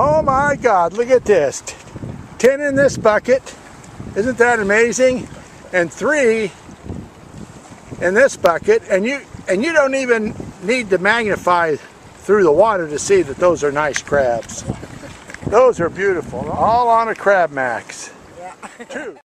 Oh my God, look at this. 10 in this bucket. Isn't that amazing? And 3 in this bucket. And you don't even need to magnify through the water to see that those are nice crabs. Those are beautiful. All on a Crab Max. Yeah. 2.